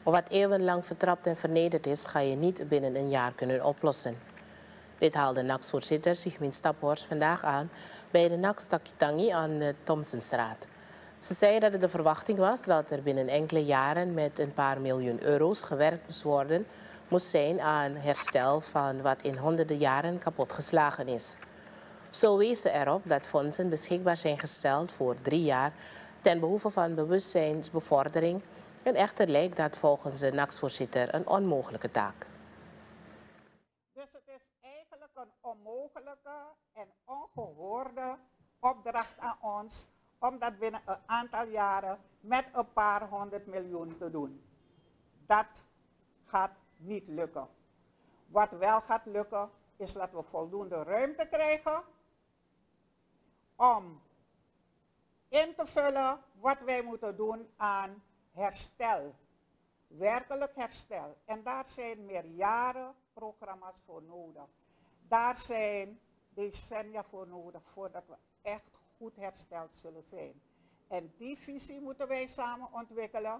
Wat eeuwenlang vertrapt en vernederd is, ga je niet binnen een jaar kunnen oplossen. Dit haalde NACS-voorzitter Sigmund Staphorst vandaag aan bij de NACS Takitangi aan de Thomsenstraat. Ze zei dat het de verwachting was dat er binnen enkele jaren met een paar miljoen euro's gewerkt moest zijn aan herstel van wat in honderden jaren kapotgeslagen is. Zo wees ze erop dat fondsen beschikbaar zijn gesteld voor 3 jaar ten behoeve van bewustzijnsbevordering en echter lijkt dat volgens de NACS-voorzitter een onmogelijke taak. Dus het is eigenlijk een onmogelijke en ongehoorde opdracht aan ons om dat binnen een aantal jaren met een paar 100 miljoen te doen. Dat gaat niet lukken. Wat wel gaat lukken is dat we voldoende ruimte krijgen om in te vullen wat wij moeten doen aan herstel. Werkelijk herstel. En daar zijn meerjarenprogramma's voor nodig. Daar zijn decennia voor nodig voordat we echt goed hersteld zullen zijn. En die visie moeten wij samen ontwikkelen.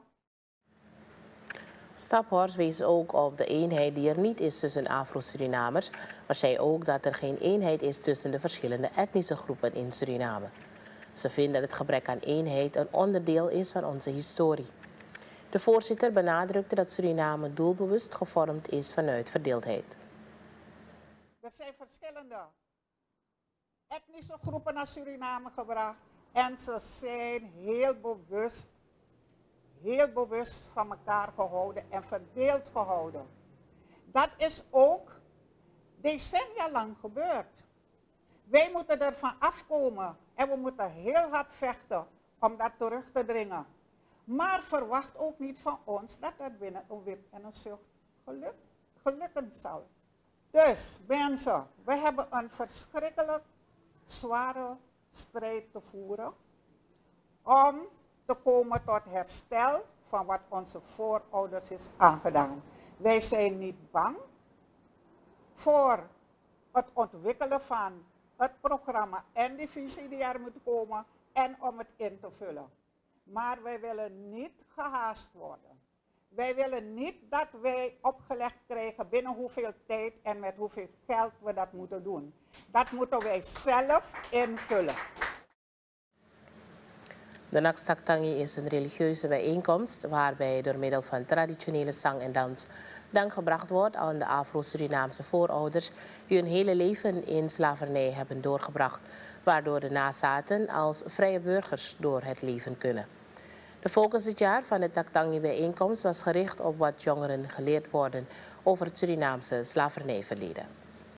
Staphorst wees ook op de eenheid die er niet is tussen Afro-Surinamers, maar zei ook dat er geen eenheid is tussen de verschillende etnische groepen in Suriname. Ze vindt dat het gebrek aan eenheid een onderdeel is van onze historie. De voorzitter benadrukte dat Suriname doelbewust gevormd is vanuit verdeeldheid. Er zijn verschillende etnische groepen naar Suriname gebracht en ze zijn heel bewust van elkaar gehouden en verdeeld gehouden. Dat is ook decennia lang gebeurd. Wij moeten ervan afkomen en we moeten heel hard vechten om dat terug te dringen. Maar verwacht ook niet van ons dat dat binnen een wip en een zucht gelukken zal. Dus mensen, we hebben een verschrikkelijk zware strijd te voeren om te komen tot herstel van wat onze voorouders is aangedaan. Wij zijn niet bang voor het ontwikkelen van het programma en de visie die er moet komen en om het in te vullen. Maar wij willen niet gehaast worden. Wij willen niet dat wij opgelegd krijgen binnen hoeveel tijd en met hoeveel geld we dat moeten doen. Dat moeten wij zelf invullen. De NACS Takitangi is een religieuze bijeenkomst waarbij door middel van traditionele zang en dans dank gebracht wordt aan de Afro-Surinaamse voorouders die hun hele leven in slavernij hebben doorgebracht, waardoor de nazaten als vrije burgers door het leven kunnen. De focus dit jaar van de Takitangi-bijeenkomst was gericht op wat jongeren geleerd worden over het Surinaamse slavernijverleden.